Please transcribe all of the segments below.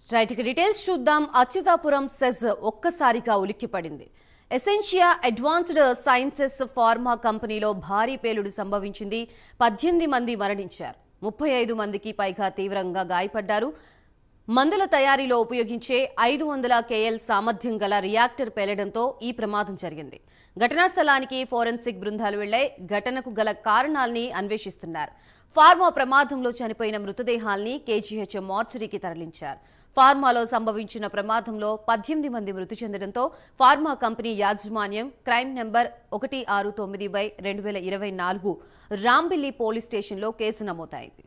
Right ఇక details చూద్దాం. Atchutapuram SEZ ఒక్కసారిగా ఉలిక్కిపడింది. ఎసెన్షియా అడ్వాన్స్డ్ సైన్సెస్ ఫార్మా కంపెనీలో భారీ పేలుడు సంభవించింది. 18 మంది మరణించారు. 35 మందికి పైగా తీవ్రంగా గాయపడ్డారు. మందుల తయారీలో ఉపయోగించే 500 KL సామర్థ్యం గల రియాక్టర్ పేలడంతో ఈ ప్రమాదం జరిగింది. ఘటనా స్థలానికి ఫోరెన్సిక్ బృందాలు వెళ్లాయి. ఘటనకు గల కారణాల్ని అన్వేషిస్తున్నారు. ఫార్మా ప్రమాదంలో చనిపోయిన మృతదేహాల్ని KGH మార్చరీకి తరలించారు. ఫార్మాలో సంభవించిన ప్రమాదంలో 18 మంది మృతి చెందడంతో ఫార్మా కంపెనీ యాజమాన్యం క్రైమ్ నెంబర్ 169/2024 రాంబిల్లి పోలీస్ స్టేషన్లో కేసు నమోదైంది.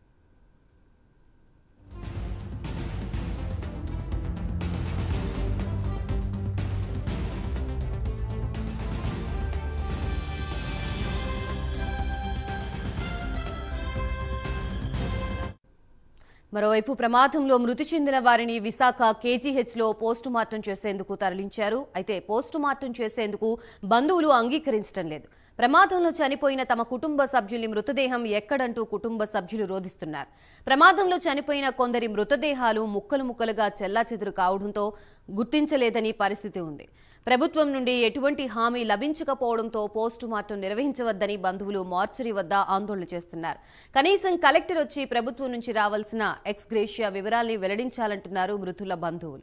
మరోవైపు ప్రమాదంలో మృతి చెందిన వారిని విశాఖ KGHలో పోస్టుమార్టం చేసేందుకు తరలించారు. అయితే పోస్టుమార్టం చేసేందుకు బంధువులు అంగీకరించడం లేదు. ప్రమాదంలో చనిపోయిన తమ కుటుంబ సభ్యుని మృతదేహం ఎక్కడంటూ కుటుంబ సభ్యులు రోధిస్తున్నారు. ప్రమాదంలో చనిపోయిన కొందరి మృతదేహాలు ముక్కలు ముక్కలుగా చెల్లాచెదురు కావడంతో గుర్తించలేదని పరిస్థితి ఉంది. ప్రభుత్వం నుండి ఎటువంటి హామీ లభించకపోవడంతో పోస్టుమార్టం నిర్వహించవద్దని బంధువులు మార్చరీ వద్ద ఆందోళన చేస్తున్నారు. కనీసం కలెక్టర్ వచ్చి ప్రభుత్వం నుంచి రావాల్సిన ఎక్స్గ్రేషియా వివరాల్ని వెల్లడించాలంటున్నారు మృతుల బంధువులు.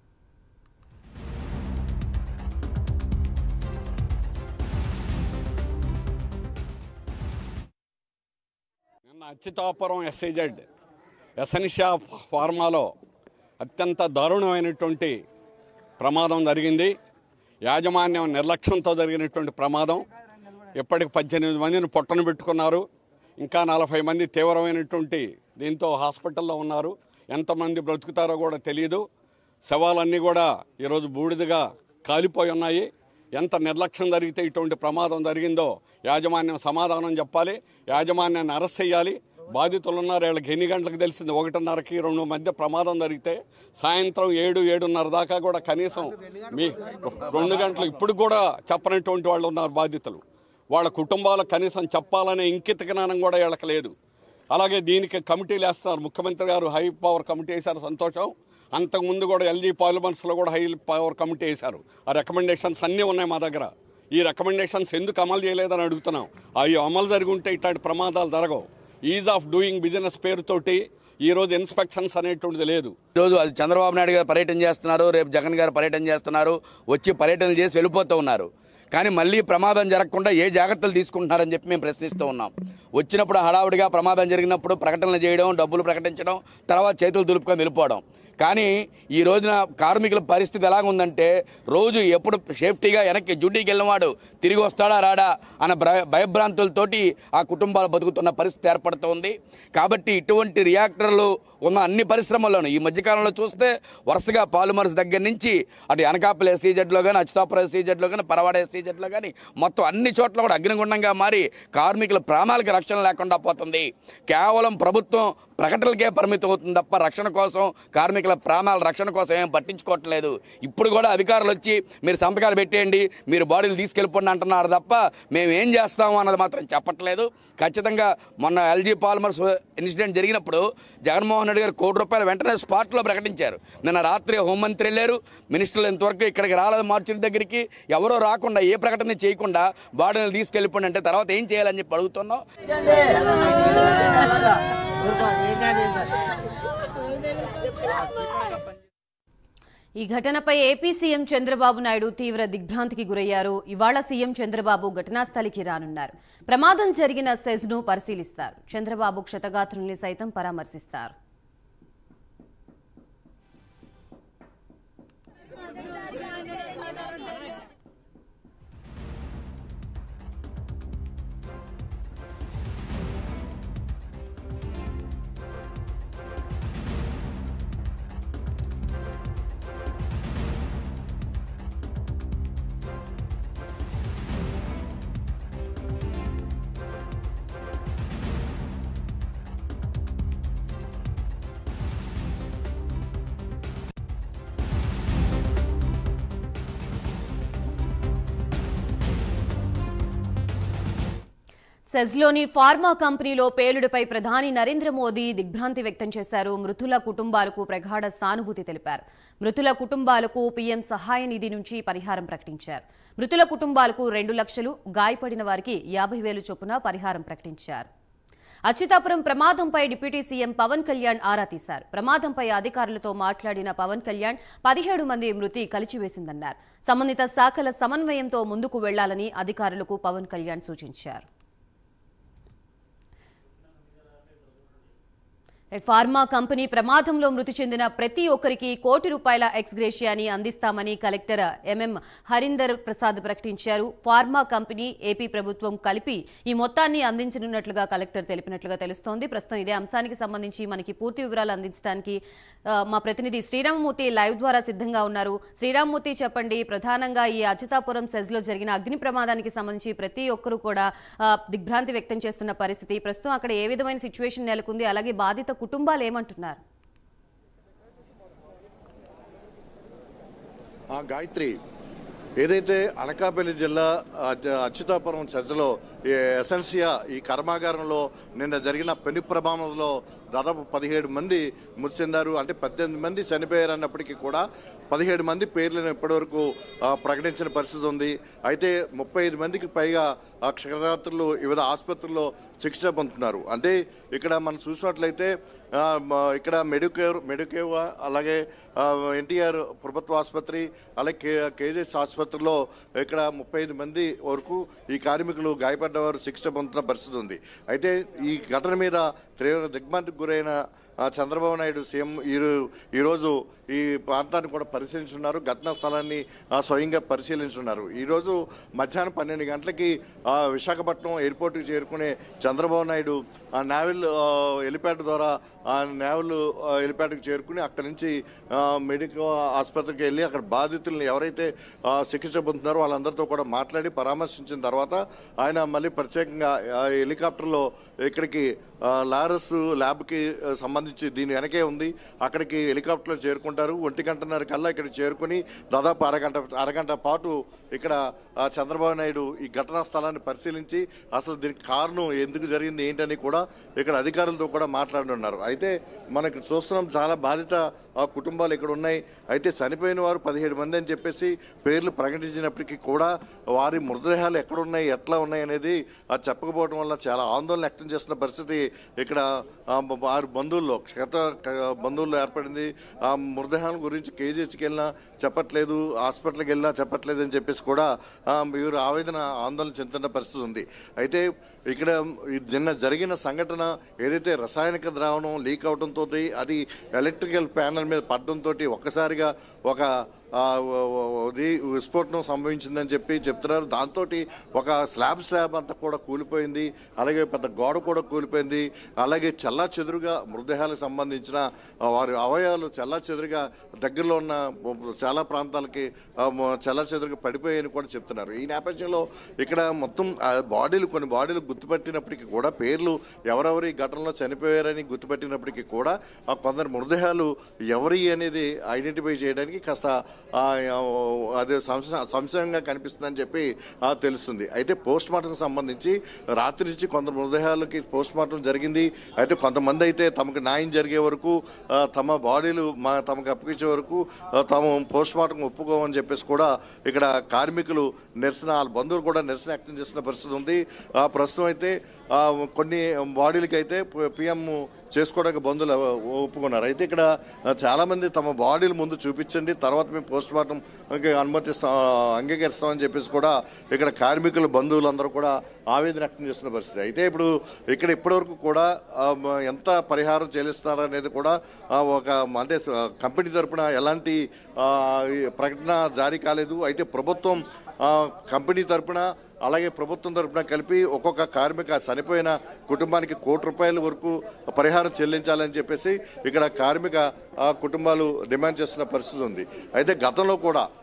అచ్యుతాపురం SIZ ఎసెన్షియా ఫార్మాలో అత్యంత దారుణమైనటువంటి ప్రమాదం జరిగింది. యాజమాన్యం నిర్లక్ష్యంతో జరిగినటువంటి ప్రమాదం. ఇప్పటికి 18 మందిని పొట్టను పెట్టుకున్నారు. ఇంకా 40 మంది తీవ్రమైనటువంటి దీంతో హాస్పిటల్లో ఉన్నారు. ఎంతమంది బ్రతుకుతారో కూడా తెలియదు. శవాలన్నీ కూడా ఈరోజు బూడిదగా కాలిపోయి ఉన్నాయి. ఎంత నిర్లక్ష్యం జరిగితే ఇటువంటి ప్రమాదం జరిగిందో యాజమాన్యం సమాధానం చెప్పాలి. యాజమాన్యాన్ని అరెస్ట్ చేయాలి. బాధితులు ఉన్నారు. వీళ్ళకి ఎన్ని గంటలకు తెలిసింది? 1:30కి 2 మధ్య ప్రమాదం జరిగితే సాయంత్రం 7-7:30 దాకా కూడా కనీసం 2 గంటలు ఇప్పుడు కూడా చెప్పనటువంటి వాళ్ళు ఉన్నారు బాధితులు. వాళ్ళ కుటుంబాలకు కనీసం చెప్పాలనే ఇంకిత జ్ఞానం కూడా వీళ్ళకి లేదు. అలాగే దీనికి కమిటీలు వేస్తున్నారు. ముఖ్యమంత్రి గారు హై పవర్ కమిటీ వేశారు, సంతోషం. అంతకుముందు కూడా LG పార్లమెంట్స్లో కూడా హై పవర్ కమిటీ వేశారు. ఆ రికమెండేషన్స్ అన్నీ ఉన్నాయి మా దగ్గర. ఈ రికమెండేషన్స్ ఎందుకు అమలు చేయలేదని అడుగుతున్నాం. అవి అమలు జరిగి ఉంటే ఇట్లాంటి ప్రమాదాలు జరగవు. ఈజ్ ఆఫ్ డూయింగ్ బిజినెస్ పేరుతోటి ఈరోజు ఇన్స్పెక్షన్స్ అనేటువంటిది లేదు. ఈరోజు అది చంద్రబాబు నాయుడు గారు పర్యటన చేస్తున్నారు, రేపు జగన్ గారు పర్యటన చేస్తున్నారు, వచ్చి పర్యటన చేసి వెళ్ళిపోతూ ఉన్నారు. కానీ మళ్ళీ ప్రమాదం జరగకుండా ఏ జాగ్రత్తలు తీసుకుంటున్నారని చెప్పి మేము ప్రశ్నిస్తూ ఉన్నాం. వచ్చినప్పుడు హడావుడిగా ప్రమాదం జరిగినప్పుడు ప్రకటనలు చేయడం, డబ్బులు ప్రకటించడం, తర్వాత చేతులు దులుపుకొని వెళ్ళిపోవడం. కానీ ఈ రోజున కార్మికుల పరిస్థితి ఎలాగుందంటే రోజు ఎప్పుడు సేఫ్టీగా వెనక్కి డ్యూటీకి వెళ్ళినవాడు తిరిగి వస్తాడా రాడా అన్న భయభ్రాంతులతోటి ఆ కుటుంబాలు బతుకుతున్న పరిస్థితి ఏర్పడుతోంది. కాబట్టి ఇటువంటి రియాక్టర్లు ఉన్న అన్ని పరిశ్రమల్లోనూ ఈ మధ్యకాలంలో చూస్తే వరుసగా పాలిమర్స్ దగ్గర నుంచి అటు అనకాపల్లి SEZలో కానీ, అచ్యుతాపురం SEZలో కానీ, పరవాడ SEZలో కానీ మొత్తం అన్ని చోట్ల కూడా అగ్నిగుండంగా మారి కార్మికుల ప్రాణాలకు రక్షణ లేకుండా పోతుంది. కేవలం ప్రభుత్వం ప్రకటనలకే పరిమితం అవుతుంది తప్ప రక్షణ కోసం, కార్మికుల ప్రాణాల రక్షణ కోసం ఏం పట్టించుకోవట్లేదు. ఇప్పుడు కూడా అధికారులు వచ్చి మీరు సంతకాలు పెట్టేయండి, మీరు బాడీలు తీసుకెళ్ళిపోండి అంటున్నారు తప్ప మేము ఏం చేస్తాము అన్నది మాత్రం చెప్పట్లేదు. ఖచ్చితంగా మొన్న LG పాలిమర్స్ ఇన్సిడెంట్ జరిగినప్పుడు జగన్మోహన్ రెడ్డి గారు ₹1 కోటి వెంటనే స్పాట్లో ప్రకటించారు. నిన్న రాత్రి హోంమంత్రి వెళ్ళారు, మినిస్టర్లు ఇంతవరకు ఇక్కడికి రాలేదు. మార్చురి దగ్గరికి ఎవరో రాకుండా ఏ ప్రకటన చేయకుండా బాడీలు తీసుకెళ్ళిపోండి అంటే తర్వాత ఏం చేయాలని చెప్పి అడుగుతున్నాం. ఈ ఘటనపై ఏపీ సీఎం చంద్రబాబు నాయుడు తీవ్ర దిగ్భ్రాంతికి గురయ్యారు. ఇవాళ సీఎం చంద్రబాబు ఘటనాస్థలికి రానున్నారు. ప్రమాదం జరిగిన సెజ్ను పరిశీలిస్తారు. చంద్రబాబు క్షతగాత్రుల్ని సైతం పరామర్శిస్తారు. సెజ్లోని ఫార్మా కంపెనీలో పేలుడుపై ప్రధాని నరేంద్ర మోదీ దిగ్భ్రాంతి వ్యక్తం చేశారు. మృతుల కుటుంబాలకు ప్రగాఢ సానుభూతి తెలిపారు. మృతుల కుటుంబాలకు పీఎం సహాయ నిధి నుంచి పరిహారం ప్రకటించారు. మృతుల కుటుంబాలకు 2 లక్షలు, గాయపడిన వారికి 50,000 చొప్పున పరిహారం ప్రకటించారు. అచ్యుతాపురం ప్రమాదంపై డిప్యూటీ సీఎం పవన్ కళ్యాణ్ ఆరా తీశారు. ప్రమాదంపై అధికారులతో మాట్లాడిన పవన్ కళ్యాణ్ 17 మంది మృతి కలిచివేసిందన్నారు. సంబంధిత శాఖల సమన్వయంతో ముందుకు వెళ్లాలని అధికారులకు పవన్ కళ్యాణ్ సూచించారు. ఫార్మా కంపెనీ ప్రమాదంలో మృతి చెందిన ప్రతి ఒక్కరికి ₹1,00,00,000 ఎక్స్గ్రేషియాని అందిస్తామని కలెక్టర్ ఎంఎం హరీందర్ ప్రసాద్ ప్రకటించారు. ఫార్మా కంపెనీ, ఏపీ ప్రభుత్వం కలిపి ఈ మొత్తాన్ని అందించనున్నట్లుగా కలెక్టర్ తెలిపినట్లుగా తెలుస్తోంది. ప్రస్తుతం ఇదే అంశానికి సంబంధించి మనకి పూర్తి వివరాలు అందించడానికి మా ప్రతినిధి శ్రీరామమూర్తి లైవ్ ద్వారా సిద్ధంగా ఉన్నారు. శ్రీరామమూర్తి, చెప్పండి, ప్రధానంగా ఈ అచ్యుతాపురం సెజ్లో జరిగిన అగ్ని ప్రమాదానికి సంబంధించి ప్రతి ఒక్కరూ కూడా దిగ్భ్రాంతి వ్యక్తం చేస్తున్న పరిస్థితి. ప్రస్తుతం అక్కడ ఏ విధమైన సిచ్యువేషన్ నెలకొంది, అలాగే బాధిత కుటుంబాలు ఏమంటున్నారు? గాయత్రి, ఏదైతే అనకాపల్లి జిల్లా అచ్యుతాపురం చర్చలో ఎసెన్సియా ఈ కర్మాగారంలో నిన్న జరిగిన పెను ప్రమాదంలో దాదాపు 17 మంది మృతి చెందారు. అంటే 18 మంది చనిపోయారు అన్నప్పటికీ కూడా 17 మంది పేర్లను ఇప్పటివరకు ప్రకటించిన పరిస్థితి ఉంది. అయితే 35 మందికి పైగా క్షతగాత్రులు వివిధ ఆసుపత్రుల్లో చికిత్స పొందుతున్నారు. అంటే ఇక్కడ మనం చూసినట్లయితే ఇక్కడ మెడికేవ్, అలాగే ఎన్టీఆర్ ప్రభుత్వ ఆసుపత్రి, అలాగే కేజీహెచ్ ఆసుపత్రిలో ఇక్కడ 35 మంది వరకు ఈ కార్మికులు గాయపడ్డవారు చికిత్స పొందుతున్న పరిస్థితి ఉంది. అయితే ఈ ఘటన మీద తీవ్ర దిగ్భ్రాంతికి గురైన చంద్రబాబు నాయుడు సీఎం ఈరోజు ఈ ప్రాంతాన్ని కూడా పరిశీలించున్నారు. ఘటనా స్థలాన్ని స్వయంగా పరిశీలించున్నారు. ఈరోజు మధ్యాహ్నం 12 గంటలకి విశాఖపట్నం ఎయిర్పోర్ట్కి చేరుకునే చంద్రబాబు నాయుడు నేవల్ హెలిప్యాడ్ ద్వారా నేవల్ హెలిప్యాడ్కి చేరుకుని అక్కడి నుంచి మెడికల్ ఆసుపత్రికి వెళ్ళి అక్కడ బాధితులను ఎవరైతే చికిత్స పొందుతున్నారో వాళ్ళందరితో కూడా మాట్లాడి పరామర్శించిన తర్వాత ఆయన మళ్ళీ ప్రత్యేకంగా హెలికాప్టర్లో ఇక్కడికి లారస్ ల్యాబ్కి సంబంధించి దీని వెనకే ఉంది, అక్కడికి హెలికాప్టర్లో చేరుకుంటారు. 1:30 కల్లా ఇక్కడికి చేరుకుని దాదాపు అరగంట పాటు ఇక్కడ చంద్రబాబు నాయుడు ఈ ఘటనా స్థలాన్ని పరిశీలించి అసలు దీనికి కారణం ఎందుకు జరిగింది ఏంటని కూడా ఇక్కడ అధికారులతో కూడా మాట్లాడుతున్నారు. అయితే మనకి చూస్తున్నాం చాలా బాధిత కుటుంబాలు ఇక్కడ ఉన్నాయి. అయితే చనిపోయిన వారు 17 మంది అని చెప్పేసి పేర్లు ప్రకటించినప్పటికీ కూడా వారి మృతదేహాలు ఎక్కడున్నాయి, ఎట్లా ఉన్నాయి అనేది చెప్పకపోవడం వల్ల చాలా ఆందోళన వ్యక్తం చేస్తున్న పరిస్థితి ఇక్కడ వారి బంధువుల్లో ఏర్పడింది. ఆ మృతదేహాల గురించి కేజీహెచ్కి వెళ్ళినా చెప్పట్లేదు, హాస్పిటల్కి వెళ్ళినా చెప్పట్లేదు అని చెప్పేసి కూడా వీరు ఆందోళన చెందుతున్న పరిస్థితి ఉంది. అయితే ఇక్కడ నిన్న జరిగిన సంఘటన ఏదైతే రసాయనిక ద్రావణం లీక్ అవడంతో అది ఎలక్ట్రికల్ ప్యానల్ మీద పడడంతో ఒక్కసారిగా ఒక విస్ఫోటనం సంభవించిందని చెప్తున్నారు. దాంతో ఒక స్లాబ్ అంతా కూడా కూలిపోయింది, అలాగే పెద్ద గోడ కూడా కూలిపోయింది. అలాగే చెల్లా చెదురుగా మృతదేహాలకు సంబంధించిన వారి అవయవాలు చెల్లా చెదురుగా దగ్గరలో ఉన్న చాలా ప్రాంతాలకి చెల్లా చెదురుగా పడిపోయాయని కూడా చెప్తున్నారు. ఈ నేపథ్యంలో ఇక్కడ మొత్తం కొన్ని బాడీలు గుర్తుపట్టినప్పటికీ కూడా పేర్లు ఎవరెవరు ఈ ఘటనలో చనిపోయారని గుర్తుపట్టినప్పటికీ కూడా కొందరు మృతదేహాలు ఎవరి అనేది ఐడెంటిఫై చేయడానికి కాస్త అదే సంశయంగా కనిపిస్తుందని చెప్పి తెలుస్తుంది. అయితే పోస్ట్ మార్టం సంబంధించి రాత్రి నుంచి కొందరు మృతదేహాలకి పోస్ట్ మార్టం జరిగింది. అయితే కొంతమంది అయితే తమకు న్యాయం జరిగే వరకు తమ బాడీలు తమకు అప్పగించే వరకు తాము పోస్ట్ మార్టం ఒప్పుకోమని చెప్పేసి కూడా ఇక్కడ కార్మికులు నిరసన, వాళ్ళ బంధువులు కూడా నిరసన వ్యక్తం చేస్తున్న పరిస్థితి ఉంది. ప్రస్తుతం అయితే కొన్ని బాడీలకి అయితే పిఎం చేసుకోవడానికి బంధువులు ఒప్పుకున్నారు. అయితే ఇక్కడ చాలామంది తమ బాడీలు ముందు చూపించండి, తర్వాత మేము పోస్ట్ మార్టం అంగీకరిస్తామని చెప్పేసి కూడా ఇక్కడ కార్మికుల బంధువులందరూ కూడా ఆవేదన వ్యక్తం చేస్తున్న పరిస్థితి. అయితే ఇప్పుడు ఇక్కడ ఇప్పటివరకు కూడా ఎంత పరిహారం చెల్లిస్తున్నారు అనేది కూడా అంటే కంపెనీ తరఫున ఎలాంటి ప్రకటన జారీ కాలేదు. అయితే ప్రభుత్వం కంపెనీ తరఫున అలాగే ప్రభుత్వం తరఫున కలిపి ఒక్కొక్క కార్మిక చనిపోయిన కుటుంబానికి ₹1,00,00,000 వరకు పరిహారం చెల్లించాలని చెప్పేసి ఇక్కడ కార్మిక కుటుంబాలు డిమాండ్ చేస్తున్న పరిస్థితి ఉంది. అయితే గతంలో కూడా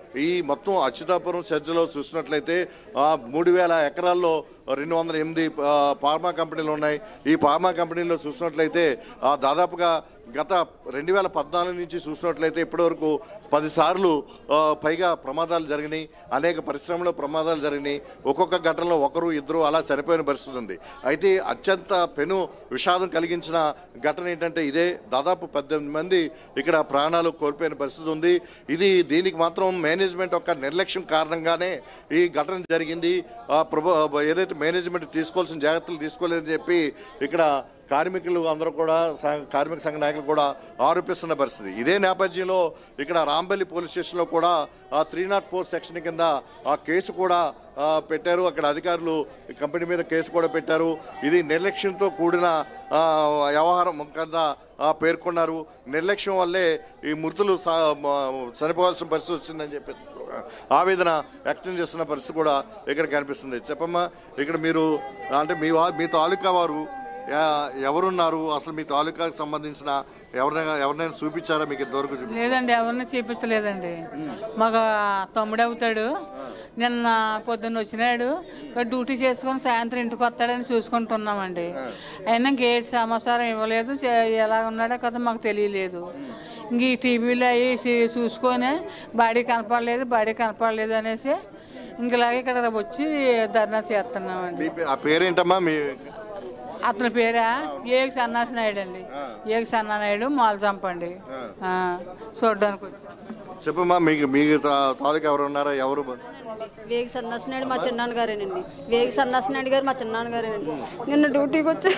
ఈ మొత్తం అచ్యుతాపురం చర్చలో చూసినట్లయితే 3,000 ఎకరాల్లో 208 ఫార్మా కంపెనీలు ఉన్నాయి. ఈ ఫార్మా కంపెనీల్లో చూసినట్లయితే దాదాపుగా గత 2014 నుంచి చూసినట్లయితే ఇప్పటివరకు 10 సార్లు పైగా ప్రమాదాలు జరిగినాయి. అనేక పరిశ్రమలో ప్రమాదాలు జరిగినాయి. ఒక్కొక్క ఘటనలో ఒకరు ఇద్దరు అలా చనిపోయిన పరిస్థితి ఉంది. అయితే అత్యంత పెను విషాదం కలిగించిన ఘటన ఏంటంటే ఇదే. దాదాపు 18 మంది ఇక్కడ ప్రాణాలు కోల్పోయిన పరిస్థితి ఉంది. దీనికి మాత్రం మేనేజ్మెంట్ యొక్క నిర్లక్ష్యం కారణంగానే ఈ ఘటన జరిగింది. ఏదైతే మేనేజ్మెంట్ తీసుకోవాల్సిన జాగ్రత్తలు తీసుకోలేదని చెప్పి ఇక్కడ కార్మికులు అందరూ కూడా కార్మిక సంఘ నాయకులు కూడా ఆరోపిస్తున్న పరిస్థితి. ఇదే నేపథ్యంలో ఇక్కడ రాంబల్లి పోలీస్ స్టేషన్లో కూడా 304 సెక్షన్ కింద ఆ కేసు కూడా పెట్టారు. అక్కడ అధికారులు కంపెనీ మీద కేసు కూడా పెట్టారు. ఇది నిర్లక్ష్యంతో కూడిన వ్యవహారం కింద పేర్కొన్నారు. నిర్లక్ష్యం వల్లే ఈ మృతులు చనిపోవాల్సిన పరిస్థితి వచ్చిందని చెప్పి ఆవేదన వ్యక్తం చేస్తున్న పరిస్థితి కూడా ఇక్కడ కనిపిస్తుంది. చెప్పమ్మా, ఇక్కడ మీరు అంటే మీ తాలూకా వారు ఎవరున్నారు? అసలు మీ తాలూకాకు సంబంధించిన ఎవరినైనా చూపించారా మీకు ఇంతవరకు? లేదండి, ఎవరిని చూపించలేదండి. మాకు తమ్ముడు అవుతాడు. నిన్న పొద్దున్న వచ్చినాడు, డ్యూటీ చేసుకొని సాయంత్రం ఇంటికి వస్తాడని చూసుకుంటున్నామండి. అయినా ఇంకే సమాచారం ఇవ్వలేదు. ఎలా ఉన్నాడో కదా మాకు తెలియలేదు. ఇంక ఈ టీవీలో అవి చూసుకొని బాడీ కనపడలేదు అనేసి ఇంకలాగే ఇక్కడ వచ్చి ధర్నా చేస్తున్నామండి. ఆ పేరేంటమ్మా? అతని పేరా ఏగి సన్నాసి నాయుడు అండి. ఏగి సన్నానాయుడు మాలు చంపండి చూడడానికి. చెప్పమ్మా, మీకు తాలూకా ఎవరు ఉన్నారా? ఎవరు? వేగి సన్నాసినాయుడు మా చిన్నాన్నగారేనండి. వేగి సన్నాసినాయుడు గారు మా చిన్నాన్నగారేనండి. నిన్న డ్యూటీకి వచ్చి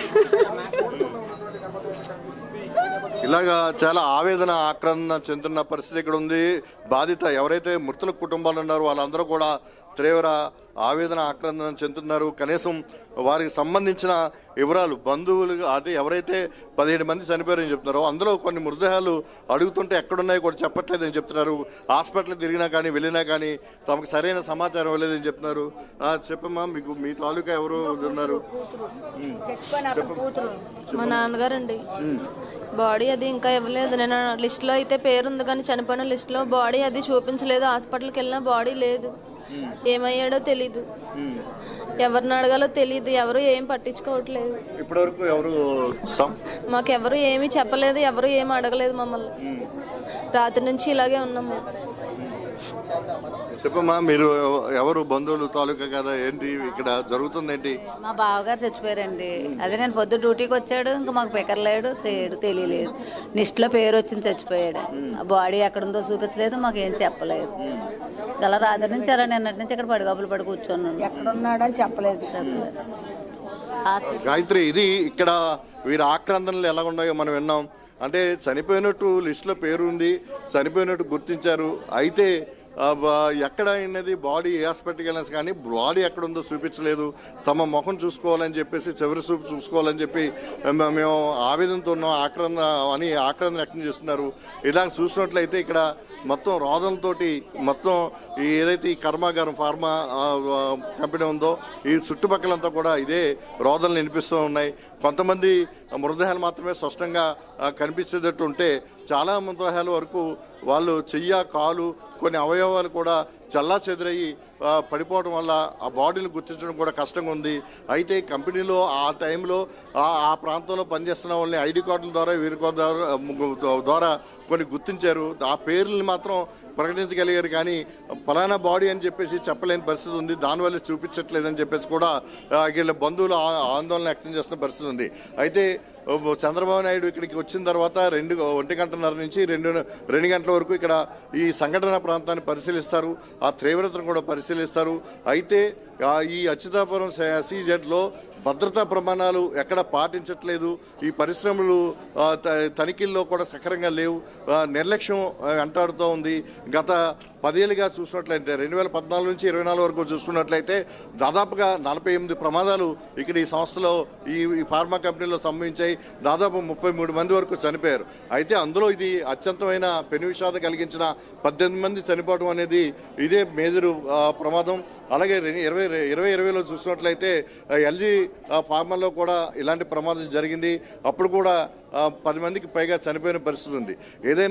ఇలాగా చాలా ఆవేదన ఆక్రందన చెందుతున్న పరిస్థితి ఇక్కడ ఉంది. బాధిత ఎవరైతే మృతుల కుటుంబాలు ఉన్నారో వాళ్ళందరూ కూడా తీవ్ర ఆవేదన ఆక్రందన చెందుతున్నారు. కనీసం వారికి సంబంధించిన వివరాలు బంధువులు అదే ఎవరైతే 17 మంది చనిపోయారని చెప్తున్నారో అందులో కొన్ని మృతదేహాలు అడుగుతుంటే ఎక్కడున్నాయో కూడా చెప్పట్లేదని చెప్తున్నారు. హాస్పిటల్ తిరిగినా కానీ వెళ్ళినా కానీ తమకు సరైన సమాచారం ఇవ్వలేదని చెప్తున్నారు. చెప్పమ్మా, మీ తాలూకా ఎవరు ఉన్నారు? మా నాన్నగారండి. బాడీ అది ఇంకా ఇవ్వలేదు. నేను లిస్ట్లో అయితే పేరుంది కానీ చనిపోయిన లిస్ట్లో బాడీ అది చూపించలేదు. హాస్పిటల్కి వెళ్ళినా బాడీ లేదు. ఏమయ్యాడో తెలీదు. ఎవరిని అడగాలో తెలియదు. ఎవరు ఏం పట్టించుకోవట్లేదు. ఇప్పటివరకు ఎవరు మాకెవరు ఏమీ చెప్పలేదు. ఎవరు ఏమి అడగలేదు మమ్మల్ని. రాత్రి నుంచి ఇలాగే ఉన్నాము. చెప్పమ్మా, మీరు ఎవరు? బంధువులు తాలూకా కదా? ఏంటి ఇక్కడ జరుగుతుంది? ఏంటి? మా బావగారు చచ్చిపోయారండి. అదే నేను పొద్దు డ్యూటీకి వచ్చాడు. ఇంకా మాకు పెకర్లేడు తెలియలేదు. లిస్ట్లో పేరు వచ్చింది, చచ్చిపోయాడు. బాడీ ఎక్కడుందో చూపించలేదు, మాకు ఏం చెప్పలేదు. అలా రాత్రి నుంచి అలా నిన్నటి నుంచి ఇక్కడ పడిగాపులు పడి కూర్చున్నాను. ఎక్కడున్నాడని చెప్పలేదు. గాయత్రి, ఇది ఇక్కడ వీరి ఆక్రందనలు ఎలా ఉన్నాయో మనం విన్నాం. అంటే చనిపోయినట్టు లిస్టులో పేరు ఉంది, చనిపోయినట్టు గుర్తించారు. అయితే ఎక్కడ అయినది బాడీ ఏ హాస్పిటల్కి వెళ్ళినా కానీ బాడీ ఎక్కడ ఉందో చూపించలేదు. తమ ముఖం చూసుకోవాలని చెప్పేసి చివరి చూపు చూసుకోవాలని చెప్పి మేము ఆవేదనతో ఉన్నాం ఆక్రందన వ్యక్తం చేస్తున్నారు. ఇలా చూసినట్లయితే ఇక్కడ మొత్తం రోదనతోటి మొత్తం ఏదైతే ఈ కర్మాగారం ఫార్మా కంపెనీ ఉందో ఈ చుట్టుపక్కలంతా కూడా ఇదే రోదనలు వినిపిస్తూ ఉన్నాయి. కొంతమంది మృతదేహాలు మాత్రమే స్పష్టంగా కనిపించేటట్టు ఉంటే చాలా మృతదేహాల వరకు వాళ్ళు చెయ్య కాలు కొన్ని అవయవాలు కూడా చల్లా చెదురయ్యి పడిపోవడం వల్ల ఆ బాడీని గుర్తించడం కూడా కష్టంగా ఉంది. అయితే కంపెనీలో ఆ టైంలో ఆ ప్రాంతంలో పనిచేస్తున్న వాళ్ళని ఐడి కార్డుల ద్వారా వీరి ద్వారా కొన్ని గుర్తించారు. ఆ పేర్లని మాత్రం ప్రకటించగలిగారు కానీ ఫలానా బాడీ అని చెప్పేసి చెప్పలేని పరిస్థితి ఉంది. దానివల్ల చూపించట్లేదని చెప్పేసి కూడా వీళ్ళ బంధువులు ఆందోళన వ్యక్తం చేస్తున్న పరిస్థితి ఉంది. అయితే చంద్రబాబు నాయుడు ఇక్కడికి వచ్చిన తర్వాత 1:30 నుంచి 2 గంటల వరకు ఇక్కడ ఈ సంఘటన ప్రాంతాన్ని పరిశీలిస్తారు. ఆ తీవ్రతను కూడా పరిశీలిస్తారు. అయితే ఈ అచ్యుతాపురం SEZలో భద్రతా ప్రమాణాలు ఎక్కడ పాటించట్లేదు. ఈ పరిశ్రమలు తనిఖీల్లో కూడా సక్రమంగా లేవు. నిర్లక్ష్యం వెంటాడుతూ ఉంది. గత 10 ఏళ్ళుగా చూసినట్లయితే 2014 నుంచి 24 వరకు చూసుకున్నట్లయితే దాదాపుగా 48 ప్రమాదాలు ఇక్కడ ఈ సంస్థలో ఈ ఫార్మా కంపెనీలో సంభవించాయి. దాదాపు 33 మంది వరకు చనిపోయారు. అయితే అందులో ఇది అత్యంతమైన పెను విషాదం కలిగించిన 18 మంది చనిపోవడం అనేది ఇదే మేజర్ ప్రమాదం. అలాగే 2020లో చూసినట్లయితే LG ఫార్మాలో కూడా ఇలాంటి ప్రమాదం జరిగింది. అప్పుడు కూడా 10 మందికి పైగా చనిపోయిన పరిస్థితి ఉంది. ఏదైనా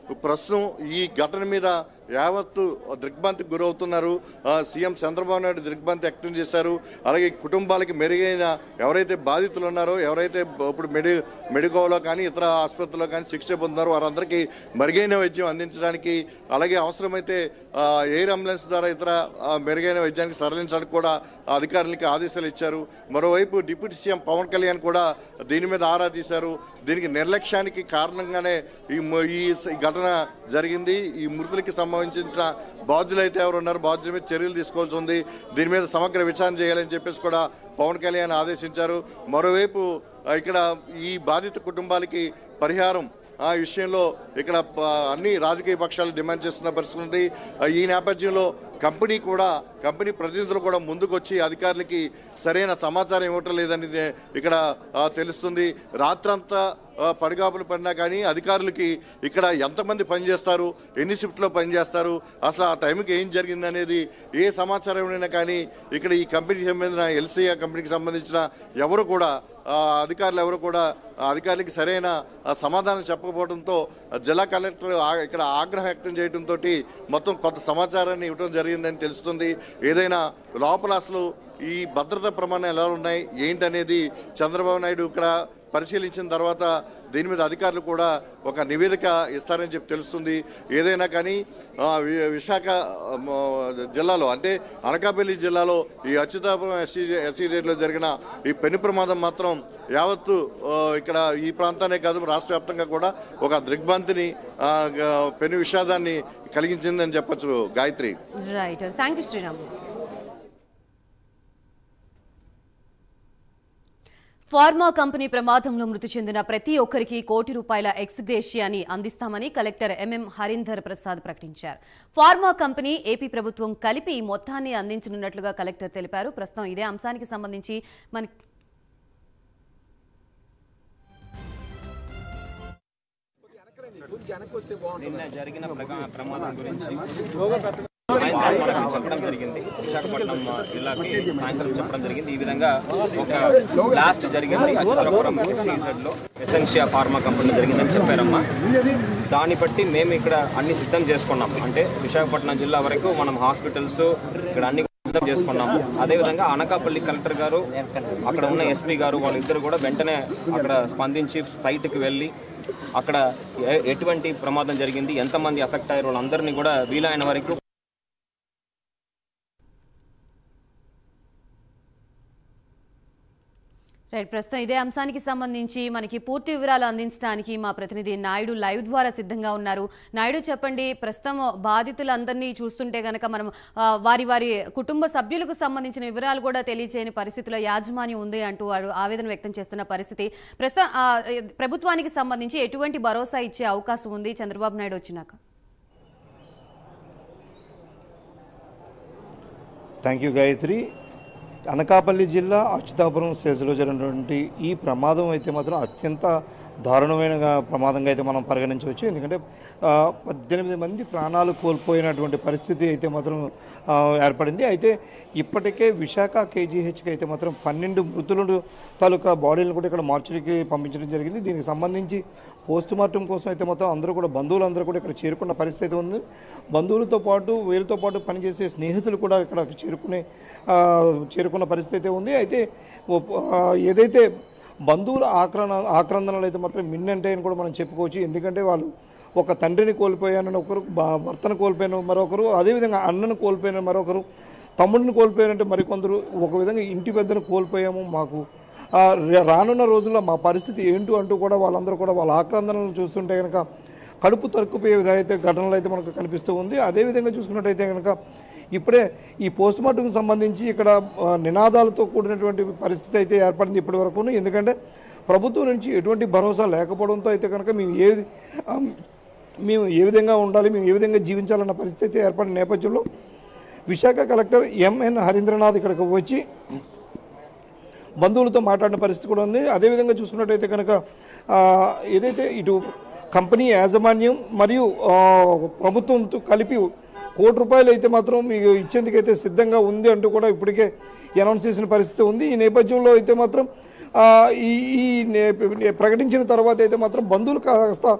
ప్రస్తుతం ఈ ఘటన మీద యావత్తు దిగ్భ్రాంతికి గురవుతున్నారు. సీఎం చంద్రబాబు నాయుడు దిగ్భ్రాంతి వ్యక్తం చేశారు. అలాగే కుటుంబాలకి మెరుగైన ఎవరైతే బాధితులు ఉన్నారో, ఎవరైతే ఇప్పుడు మెడికోలో కానీ ఇతర ఆసుపత్రుల్లో కానీ చికిత్స పొందుతున్నారో వారందరికీ మెరుగైన వైద్యం అందించడానికి, అలాగే అవసరమైతే ఎయిర్ అంబులెన్స్ ద్వారా ఇతర మెరుగైన వైద్యానికి తరలించడానికి కూడా అధికారులకి ఆదేశాలు ఇచ్చారు. మరోవైపు డిప్యూటీ సీఎం పవన్ కళ్యాణ్ కూడా దీని మీద ఆరా తీశారు. దీనికి నిర్లక్ష్యానికి కారణంగానే ఈ ఘటన జరిగింది. ఈ మృతులకి సంబంధించిన బాధ్యులు అయితే ఎవరు ఉన్నారు, బాధ్యుల మీద చర్యలు తీసుకోవాల్సి ఉంది. దీని మీద సమగ్ర విచారణ చేయాలని చెప్పేసి కూడా పవన్ కళ్యాణ్ ఆదేశించారు. మరోవైపు ఇక్కడ ఈ బాధిత కుటుంబాలకి పరిహారం ఆ విషయంలో ఇక్కడ అన్ని రాజకీయ పక్షాలు డిమాండ్ చేస్తున్న పరిస్థితి ఉంది. ఈ నేపథ్యంలో కంపెనీ ప్రతినిధులు కూడా ముందుకొచ్చి అధికారులకి సరైన సమాచారం ఇవ్వటం లేదని ఇక్కడ తెలుస్తుంది. రాత్రంతా పడిగాపులు పడినా కానీ అధికారులకి ఇక్కడ ఎంతమంది పనిచేస్తారు, ఎన్ని షిఫ్ట్లో పనిచేస్తారు, అసలు ఆ టైంకి ఏం జరిగింది అనేది ఏ సమాచారం అయినా కానీ ఇక్కడ ఈ కంపెనీకి సంబంధించిన ఎల్సీఆ కంపెనీకి సంబంధించిన అధికారులు ఎవరు కూడా అధికారులకి సరైన సమాధానం చెప్పకపోవడంతో జిల్లా కలెక్టర్ ఇక్కడ ఆగ్రహం వ్యక్తం చేయడంతో మొత్తం కొంత సమాచారాన్ని ఇవ్వడం జరిగిందని తెలుస్తుంది. ఏదైనా లోపల అసలు ఈ భద్రతా ప్రమాణాలు ఎలా ఉన్నాయి ఏంటనేది చంద్రబాబు నాయుడు ఇక్కడ పరిశీలించిన తర్వాత దీని మీద అధికారులు కూడా ఒక నివేదిక ఇస్తారని చెప్పి తెలుస్తుంది. ఏదైనా కానీ విశాఖ జిల్లాలో అంటే అనకాపల్లి జిల్లాలో ఈ అచ్యుతాపురం ఎస్సీజేడ్లో జరిగిన ఈ పెను ప్రమాదం మాత్రం యావత్తు ఇక్కడ ఈ ప్రాంతానే కాదు రాష్ట్ర వ్యాప్తంగా కూడా ఒక దిగ్భ్రాంతిని పెను విషాదాన్ని కలిగించిందని చెప్పొచ్చు. Gayatri. Right, thank you Sriram. Pharma company ప్రమాదంలో మృతి చెందిన ప్రతి ఒక్కరికి ₹1 కోటి ఎక్స్గ్రేషియాని అందిస్తామని కలెక్టర్ ఎంఎం హరీందర్ ప్రసాద్ ప్రకటించారు. ఫార్మా కంపెనీ, ఏపీ ప్రభుత్వం కలిపి మొత్తాన్ని అందించనున్నట్లుగా కలెక్టర్ తెలిపారు. ప్రస్తుతం ఇదే అంశానికి సంబంధించి నిన్న జరిగిన ప్రమాదం గురించి చెప్పడం జరిగింది. విశాఖపట్నం జిల్లాకి సాయంత్రం చెప్పడం జరిగింది. ఈ విధంగా ఒక బ్లాస్ట్ జరిగింది అచ్యుతాపురం ఎస్సీజెడ్లో ఎసెన్షియా ఫార్మా కంపెనీ జరిగిందని చెప్పారమ్మా. దాన్ని బట్టి మేము ఇక్కడ అన్ని సిద్ధం చేసుకున్నాం. అంటే విశాఖపట్నం జిల్లా వరకు మనం హాస్పిటల్స్ ఇక్కడ అన్ని సిద్ధం చేసుకున్నాము. అదేవిధంగా అనకాపల్లి కలెక్టర్ గారు, అక్కడ ఉన్న ఎస్పీ గారు వాళ్ళిద్దరు కూడా వెంటనే అక్కడ స్పందించి సైట్కి వెళ్ళి అక్కడ ఎటువంటి ప్రమాదం జరిగింది, ఎంతమంది అఫెక్ట్ అయ్యారు వాళ్ళందరినీ కూడా వీలైన వరకు రైట్. ప్రస్తుతం ఇదే అంశానికి సంబంధించి మనకి పూర్తి వివరాలు అందించడానికి మా ప్రతినిధి నాయుడు లైవ్ ద్వారా సిద్ధంగా ఉన్నారు. నాయుడు, చెప్పండి, ప్రస్తుతం బాధితులందరినీ చూస్తుంటే కనుక మనం వారి కుటుంబ సభ్యులకు సంబంధించిన వివరాలు కూడా తెలియజేయని పరిస్థితిలో యాజమాన్యం ఉంది అంటూ వారు ఆవేదన వ్యక్తం చేస్తున్న పరిస్థితి. ప్రస్తుతం ప్రభుత్వానికి సంబంధించి ఎటువంటి భరోసా ఇచ్చే అవకాశం ఉంది చంద్రబాబు నాయుడు వచ్చినాక? Thank you Gayatri. అనకాపల్లి జిల్లా అచ్యుతాపురం స్టేజ్లో జరిగినటువంటి ఈ ప్రమాదం అయితే మాత్రం అత్యంత దారుణమైన ప్రమాదంగా అయితే మనం పరిగణించవచ్చు. ఎందుకంటే 18 మంది ప్రాణాలు కోల్పోయినటువంటి పరిస్థితి అయితే మాత్రం ఏర్పడింది. అయితే ఇప్పటికే విశాఖ కేజీహెచ్కి అయితే మాత్రం 12 మృతుల తాలూకా బాడీలను కూడా ఇక్కడ మార్చురీకి పంపించడం జరిగింది. దీనికి సంబంధించి పోస్ట్ మార్టం కోసం అయితే మొత్తం అందరూ కూడా బంధువులందరూ కూడా ఇక్కడ చేరుకున్న పరిస్థితి ఉంది. బంధువులతో పాటు వీరితో పాటు పనిచేసే స్నేహితులు కూడా ఇక్కడ చేరుకున్న పరిస్థితి అయితే ఉంది. అయితే ఏదైతే బంధువుల ఆక్రందనలు అయితే మాత్రం మిన్నంటే అని కూడా మనం చెప్పుకోవచ్చు. ఎందుకంటే వాళ్ళు ఒక తండ్రిని కోల్పోయానని ఒకరు, భర్తను కోల్పోయిన మరొకరు, అదేవిధంగా అన్నను కోల్పోయిన మరొకరు, తమ్ముడిని కోల్పోయారంటే మరికొందరు, ఒక విధంగా ఇంటి పెద్దను కోల్పోయాము, మాకు రానున్న రోజుల్లో మా పరిస్థితి ఏంటో అంటూ కూడా వాళ్ళందరూ కూడా వాళ్ళ ఆక్రందనలు చూస్తుంటే కనుక కడుపు తరుక్కుపోయే విధంగా ఘటనలు అయితే మనకు కనిపిస్తూ ఉంది. అదేవిధంగా చూసుకున్నట్టయితే కనుక ఇప్పుడే ఈ పోస్ట్ మార్టంకి సంబంధించి ఇక్కడ నినాదాలతో కూడినటువంటి పరిస్థితి అయితే ఏర్పడింది ఇప్పటి వరకు. ఎందుకంటే ప్రభుత్వం నుంచి ఎటువంటి భరోసా లేకపోవడంతో అయితే కనుక మేము ఏ విధంగా ఉండాలి, మేము ఏ విధంగా జీవించాలన్న పరిస్థితి అయితే ఏర్పడిన నేపథ్యంలో విశాఖ కలెక్టర్ ఎంఎన్ హరీంద్రనాథ్ ఇక్కడికి వచ్చి బంధువులతో మాట్లాడిన పరిస్థితి కూడా ఉంది. అదేవిధంగా చూసుకున్నట్టయితే కనుక ఏదైతే ఇటు కంపెనీ యాజమాన్యం మరియు ప్రభుత్వంతో కలిపి ₹1 కోటి అయితే మాత్రం మీకు ఇచ్చేందుకైతే సిద్ధంగా ఉంది అంటూ కూడా ఇప్పటికే అనౌన్స్ చేసిన పరిస్థితి ఉంది. ఈ నేపథ్యంలో అయితే మాత్రం ఈ ప్రకటించిన తర్వాత అయితే మాత్రం బంధువులు కాస్త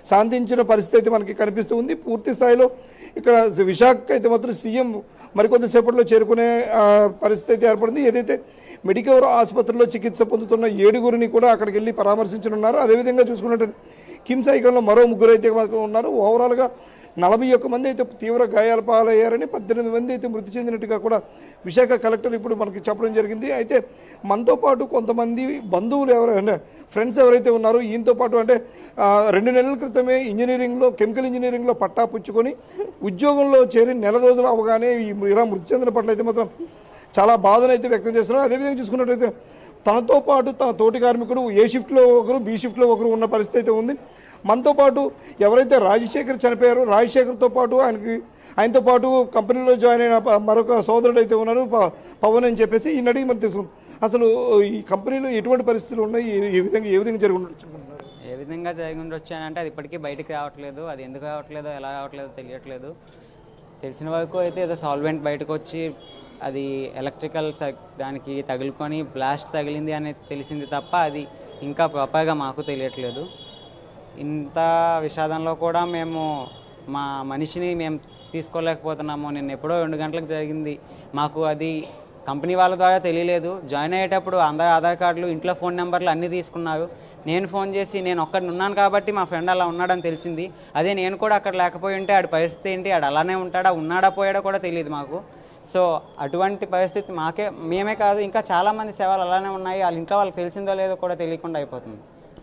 శాంతించిన పరిస్థితి అయితే మనకి కనిపిస్తూ ఉంది. పూర్తి స్థాయిలో ఇక్కడ విశాఖ అయితే మాత్రం సీఎం మరికొద్దిసేపట్లో చేరుకునే పరిస్థితి అయితే ఏర్పడింది. ఏదైతే మెడికవర్ ఆసుపత్రిలో చికిత్స పొందుతున్న 7గురిని కూడా అక్కడికి వెళ్ళి పరామర్శించనున్నారు. అదేవిధంగా చూసుకున్నట్టు కిమ్స్ ఐకాన్లో మరో 3 అయితే ఉన్నారు. ఓవరాల్గా 41 మంది అయితే తీవ్ర గాయాల పాలయ్యారని, 18 మంది అయితే మృతి చెందినట్టుగా కూడా విశాఖ కలెక్టర్ ఇప్పుడు మనకి చెప్పడం జరిగింది. అయితే మనతో పాటు కొంతమంది బంధువులు ఎవరైనా ఫ్రెండ్స్ ఎవరైతే ఉన్నారో ఈయనతో పాటు అంటే 2 నెలల క్రితమే ఇంజనీరింగ్లో కెమికల్ ఇంజనీరింగ్లో పట్టా పుచ్చుకొని ఉద్యోగంలో చేరి నెల రోజులు అవగానే ఇలా మృతి చెందిన పట్ల అయితే మాత్రం చాలా బాధను అయితే వ్యక్తం చేస్తున్నారు. అదేవిధంగా చూసుకున్నట్టయితే తనతో పాటు తన తోటి కార్మికుడు ఏ షిఫ్ట్లో ఒకరు, బి షిఫ్ట్లో ఒకరు ఉన్న పరిస్థితి అయితే ఉంది. మనతో పాటు ఎవరైతే రాజశేఖర్ చనిపోయారో రాజశేఖర్తో పాటు ఆయనతో పాటు కంపెనీలో జాయిన్ అయిన మరొక సోదరుడు అయితే ఉన్నారు పవన్ అని చెప్పేసి ఈయన అడిగి మనం తెలుసుకుందాం. అసలు ఈ కంపెనీలో ఎటువంటి పరిస్థితులు ఉన్నాయి, ఏ విధంగా జరిగి ఉండొచ్చు అని అంటే అది ఇప్పటికీ బయటికి రావట్లేదు. అది ఎందుకు రావట్లేదో ఎలా రావట్లేదో తెలియట్లేదు. తెలిసిన వరకు అయితే ఏదో సాల్వెంట్ బయటకు వచ్చి అది ఎలక్ట్రికల్ దానికి తగులుకొని బ్లాస్ట్ తగిలింది అనేది తెలిసింది తప్ప అది ఇంకా ప్రాపర్గా మాకు తెలియట్లేదు. ఇంత విషాదంలో కూడా మేము మా మనిషిని మేము తీసుకోలేకపోతున్నాము. నిన్న ఎప్పుడో 2 గంటలకు జరిగింది. మాకు అది కంపెనీ వాళ్ళ ద్వారా తెలియలేదు. జాయిన్ అయ్యేటప్పుడు అందరి ఆధార్ కార్డులు, ఇంట్లో ఫోన్ నెంబర్లు అన్నీ తీసుకున్నారు. నేను ఫోన్ చేసి నేను ఒక్కడిని ఉన్నాను కాబట్టి మా ఫ్రెండ్ అలా ఉన్నాడని తెలిసింది. అదే నేను కూడా అక్కడ లేకపోయి ఉంటే ఆడి పరిస్థితి ఏంటి, ఆడు అలానే ఉంటాడా, ఉన్నాడా పోయాడో కూడా తెలియదు మాకు. సో అటువంటి పరిస్థితి మేమే కాదు ఇంకా చాలామంది సేవలు అలానే ఉన్నాయి. వాళ్ళ ఇంట్లో వాళ్ళకి తెలిసిందో లేదో కూడా తెలియకుండా అయిపోతుంది.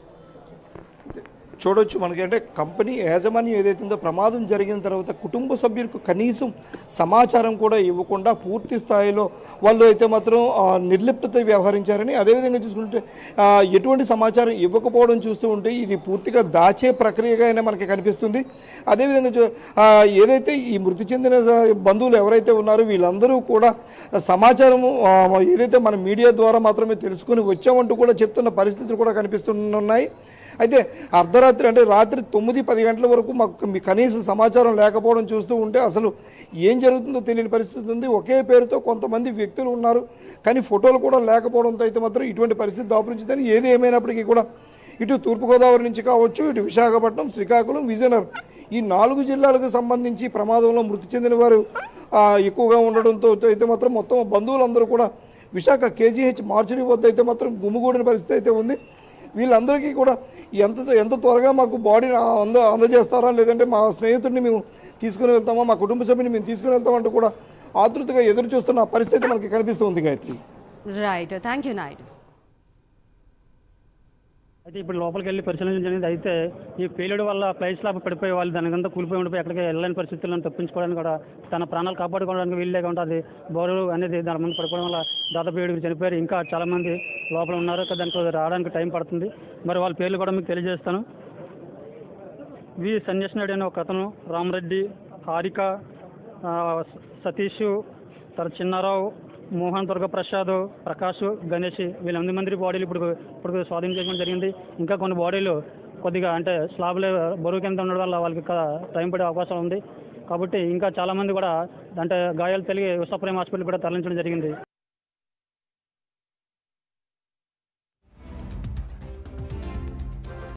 చూడొచ్చు మనకి అంటే కంపెనీ యాజమాన్యం ఏదైతే ఉందో ప్రమాదం జరిగిన తర్వాత కుటుంబ సభ్యులకు కనీసం సమాచారం కూడా ఇవ్వకుండా పూర్తి స్థాయిలో వాళ్ళు అయితే మాత్రం నిర్లిప్తత వ్యవహరించారని, అదేవిధంగా చూసుకుంటే ఎటువంటి సమాచారం ఇవ్వకపోవడం చూస్తూ ఉంటే ఇది పూర్తిగా దాచే ప్రక్రియగా అయినా మనకి కనిపిస్తుంది. అదేవిధంగా ఏదైతే ఈ మృతి చెందిన బంధువులు ఎవరైతే ఉన్నారో వీళ్ళందరూ కూడా సమాచారము ఏదైతే మన మీడియా ద్వారా మాత్రమే తెలుసుకొని వచ్చామంటూ కూడా చెప్తున్న పరిస్థితులు కూడా కనిపిస్తున్నాయి. అయితే అర్ధరాత్రి అంటే రాత్రి 9-10 గంటల వరకు మాకు కనీస సమాచారం లేకపోవడం చూస్తూ ఉంటే అసలు ఏం జరుగుతుందో తెలియని పరిస్థితి ఉంది. ఒకే పేరుతో కొంతమంది వ్యక్తులు ఉన్నారు కానీ ఫోటోలు కూడా లేకపోవడంతో అయితే మాత్రం ఇటువంటి పరిస్థితి దాపురించిందని. ఏది ఏమైనప్పటికీ కూడా ఇటు తూర్పుగోదావరి నుంచి కావచ్చు, ఇటు విశాఖపట్నం, శ్రీకాకుళం, విజయనగరం ఈ 4 జిల్లాలకు సంబంధించి ప్రమాదంలో మృతి చెందిన వారు ఎక్కువగా ఉండడంతో అయితే మాత్రం మొత్తం బంధువులందరూ కూడా విశాఖ కేజీహెచ్ మార్చురీ వద్ద అయితే మాత్రం గుమిగూడిన పరిస్థితి అయితే ఉంది. వీళ్ళందరికీ కూడా ఎంత త్వరగా మాకు బాడీని అందజేస్తారా, లేదంటే మా స్నేహితుడిని మేము తీసుకుని వెళ్తామా, మా కుటుంబ సభ్యుని మేము తీసుకుని వెళ్తామంటూ కూడా ఆతృతగా ఎదురు చూస్తున్న పరిస్థితి మనకి కనిపిస్తుంది. Gayatri, right, thank you Naidu. అయితే ఇప్పుడు లోపలికి వెళ్ళి పరిశీలించలేదు. అయితే ఈ పేలుడు వల్ల ప్లైస్ స్లాబ్ పడిపోయి వాళ్ళు దానికంతా కూలిపోయి ఉండిపోయి ఎక్కడికి వెళ్ళని పరిస్థితులను తప్పించుకోవడానికి కూడా తన ప్రాణాలు కాపాడుకోవడానికి వీళ్ళేగా ఉంటుంది. బోరు అనేది దాని ముందు పడిపోవడం వల్ల దాదాపు 7 చనిపోయారు. ఇంకా చాలా మంది లోపల ఉన్నారు. దానికి రావడానికి టైం పడుతుంది. మరి వాళ్ళ పేర్లు కూడా మీకు తెలియజేస్తాను. వి సంజయ్ నాయుడు అనే ఒక అతను, రామరెడ్డి, హారిక, సతీష్, తర్వాత చిన్నారావు, మోహన్, దుర్గప్రసాద్, ప్రకాష్, గణేష్ వీళ్ళ 8 మంది బాడీలు ఇప్పుడు స్వాధీనం చేయడం జరిగింది. ఇంకా కొన్ని బాడీలు కొద్దిగా అంటే స్లాబ్లో బరువు కింద ఉండడం వల్ల వాళ్ళకి టైం పడే అవకాశం ఉంది. కాబట్టి ఇంకా చాలా మంది కూడా అంటే గాయాలు తెలియ విశాఖపట్నం హాస్పిటల్ కూడా తరలించడం జరిగింది.